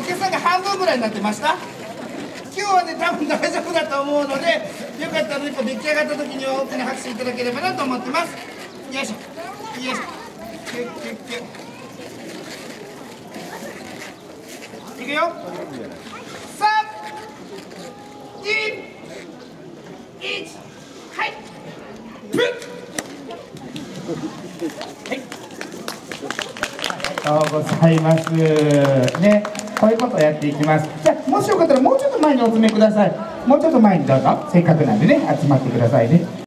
客さんが半分ぐらいになってました。今日はね、多分大丈夫だと思うので、よかったら出来上がった時には大きな拍手いただければなと思ってます。よいしょよいしょ、キュッキュッキュッ、いくよ。3、2、1、はい、プッ、はい、ありがとうございますね。こういうことをやっていきます。じゃあもしよかったらもうちょっと前にお詰めください。もうちょっと前にどうぞ。せっかくなんでね、集まってくださいね。